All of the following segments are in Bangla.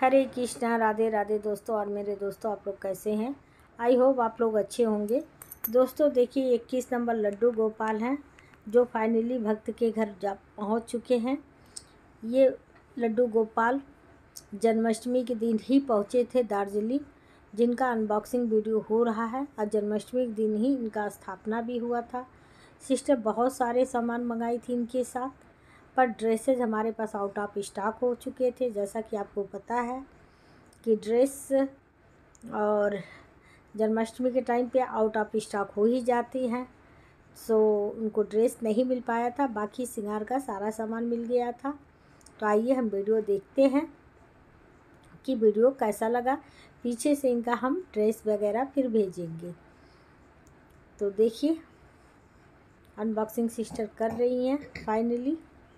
हरे कृष्णा, राधे राधे दोस्तों और मेरे दोस्तों, आप लोग कैसे हैं? आई होप आप लोग अच्छे होंगे। दोस्तों देखिए 21 नंबर लड्डू गोपाल हैं जो फाइनली भक्त के घर जा पहुँच चुके हैं। ये लड्डू गोपाल जन्माष्टमी के दिन ही पहुँचे थे दार्जिलिंग, जिनका अनबॉक्सिंग वीडियो हो रहा है और जन्माष्टमी के दिन ही इनका स्थापना भी हुआ था। सिस्टर बहुत सारे सामान मंगाई थी इनके साथ, पर ड्रेसेज हमारे पास आउट ऑफ स्टॉक हो चुके थे। जैसा कि आपको पता है कि ड्रेस और जन्माष्टमी के टाइम पे आउट ऑफ स्टॉक हो ही जाती हैं, सो उनको ड्रेस नहीं मिल पाया था। बाकी श्रृंगार का सारा सामान मिल गया था। तो आइए हम वीडियो देखते हैं कि वीडियो कैसा लगा। पीछे से इनका हम ड्रेस वगैरह फिर भेजेंगे। तो देखिए अनबॉक्सिंग सिस्टर कर रही हैं फाइनली।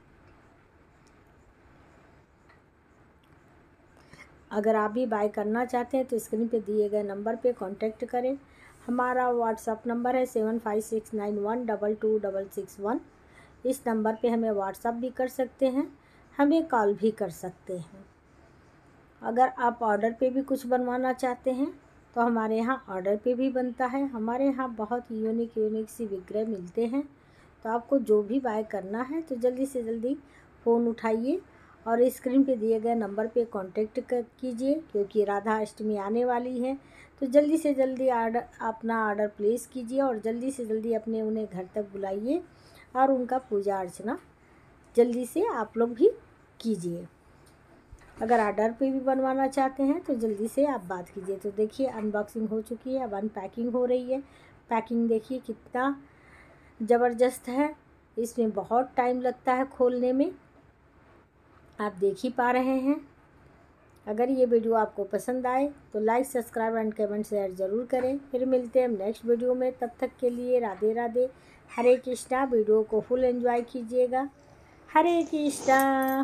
अगर आप भी बाय करना चाहते हैं तो स्क्रीन पे दिए गए नंबर पे कांटेक्ट करें। हमारा व्हाट्सअप नंबर है 7569122661। इस नंबर पे हमें व्हाट्सअप भी कर सकते हैं, हमें कॉल भी कर सकते हैं। अगर आप ऑर्डर पे भी कुछ बनवाना चाहते हैं तो हमारे यहाँ ऑर्डर पे भी बनता है। हमारे यहाँ बहुत यूनिक सी विग्रह मिलते हैं। तो आपको जो भी बाय करना है तो जल्दी से जल्दी फ़ोन उठाइए और स्क्रीन पे दिए गए नंबर पे कांटेक्ट कीजिए, क्योंकि राधा अष्टमी आने वाली है। तो जल्दी से जल्दी अपना ऑर्डर प्लेस कीजिए और जल्दी से जल्दी अपने उन्हें घर तक बुलाइए और उनका पूजा अर्चना जल्दी से आप लोग भी कीजिए। अगर ऑर्डर पे भी बनवाना चाहते हैं तो जल्दी से आप बात कीजिए। तो देखिए अनबॉक्सिंग हो चुकी है, अब अनपैकिंग हो रही है। पैकिंग देखिए कितना ज़बरदस्त है, इसमें बहुत टाइम लगता है खोलने में, आप देख ही पा रहे हैं। अगर ये वीडियो आपको पसंद आए तो like, subscribe and comment share ज़रूर करें। फिर मिलते हैं नेक्स्ट वीडियो में, तब तक के लिए राधे राधे, हरे कृष्णा। वीडियो को फुल एंजॉय कीजिएगा। हरे कृष्णा।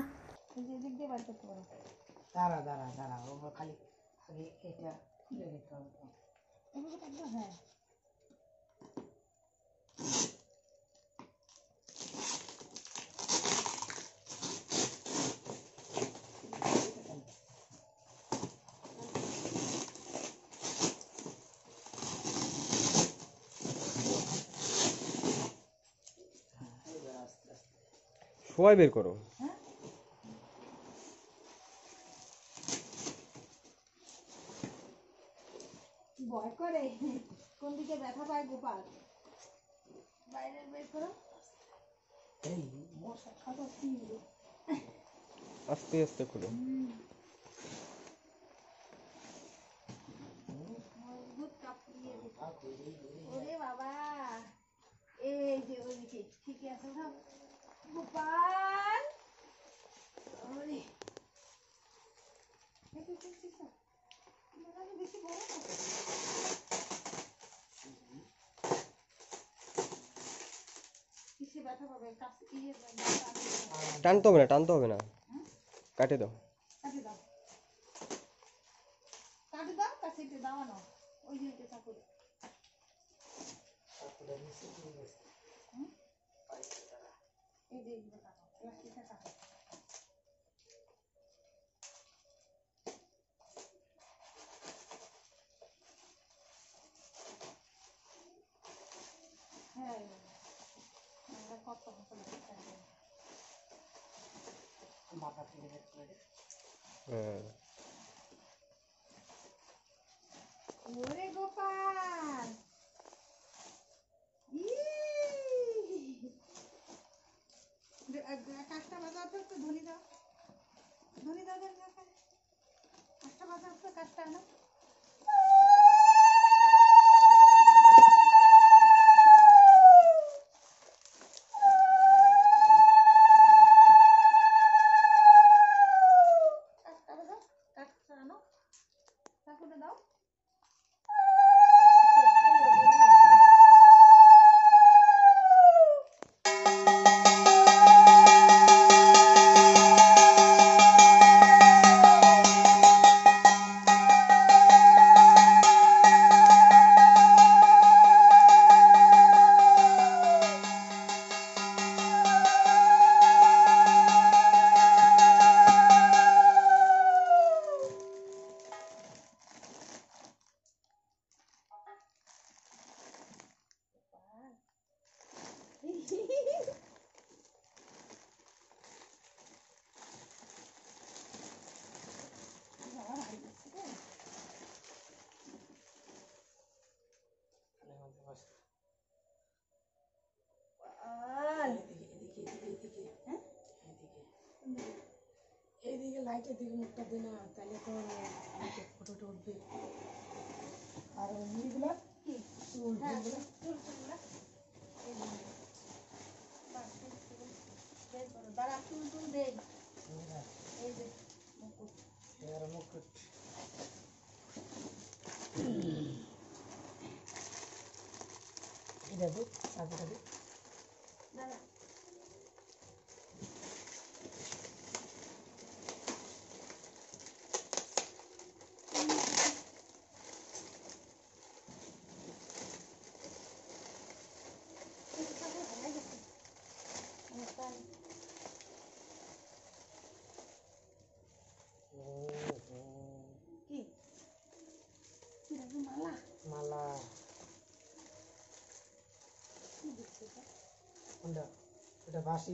দাঁড়া দাঁড়া দাঁড়া ও খালি খালি এটা খুলে দিতে হবে তো। এগুলো তো হ্যাঁ সবাই বের করো। ভয় করে কোন দিকে ব্যথা পায় গোপাল, বাইরে বের করো। এই মশা খাওয়াচ্ছি আস্তে আস্তে খুলো। ওরে বাবা, এই যে ওইদিকে ঠিক আছে না গোপাল। ওরে বেশি বড় কিসে ব্যথা পাবে? কাছে ইয়ে টানতে হবে না, টানতে হবে না, কাটে দাও। কাটে দাও, কাটে দাও, কাছে দাও না ওই দিকে চাকুরে। এই যে এইগুলো কাটো, প্লাস্টিকটা কাটো। হ্যাঁ কত মাথা থেকে বের করে ওরে গোপাল। কাজটা বাজাও তো, একটু ধনি দাও, ধনি দাও, কাজটা বাজাও তো, কাজটা আনো। কাজটা বাজাও, কাজটা আনো, চাকুটা দাও। লাইটের দিকে মুখটা দে না, তাহলে তো ফটোটা উঠবে। আর ওইগুলো কি চুল দাঁড়া, চুল টুল দে। এই যে মুকুট, মুকুট এটা দে, চাবিটা দে। দাঁড়া, মালা মালা কোনটা? এটা বাসি।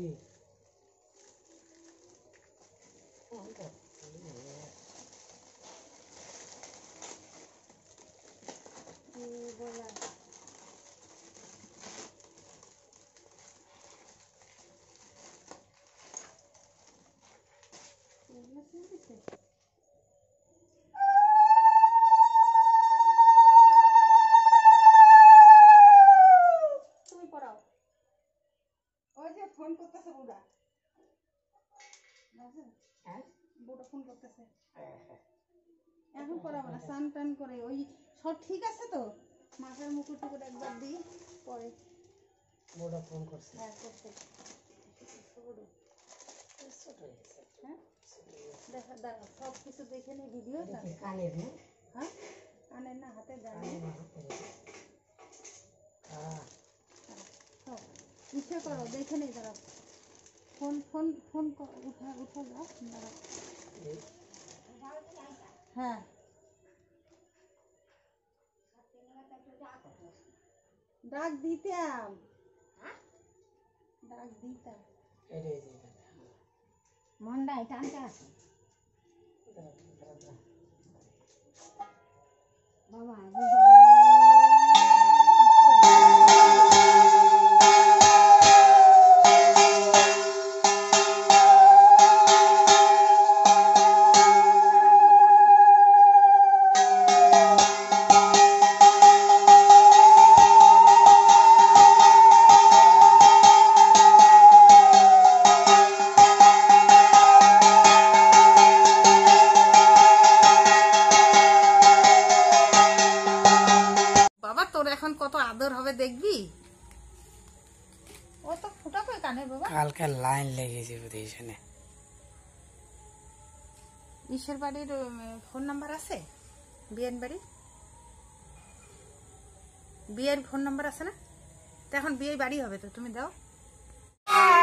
তুমি পড়াও। ওই যে ফোন করতেছে বুড়া, বুড়া ফোন করতেছে। এখন পড়াবো না, স্নান টান করে ওই সব ঠিক আছে তো, মাথার মুকুট টুকুট একবার দিই পরে। বুড়া ফোন করছে। হ্যাঁ করছে। হ্যাঁ দেখা, দাঁড়া সব কিছু দেখে নি ভিডিও। কানের না? হ্যাঁ কানের না, হাতে জানি ইচ্ছে করো, দেখে নেই। দাঁড়া, ফোন ফোন ফোন উঠা উঠা যাও। দাঁড়া, হ্যাঁ ডাক দিতাম, ডাক দিতাম। মন্ডা এটা আনতে আছে বাবা। তোর এখন কত আদর হবে দেখবি। ও তো ফুটা কই কানে বাবা? কালকে লাইন লেগেছে বুঝিসনে। ইসের বাড়ির ফোন নাম্বার আছে? বিয়ের বাড়ি বিয়ের ফোন নাম্বার আছে না? তো এখন বিয়ে বাড়ি হবে তো, তুমি দাও।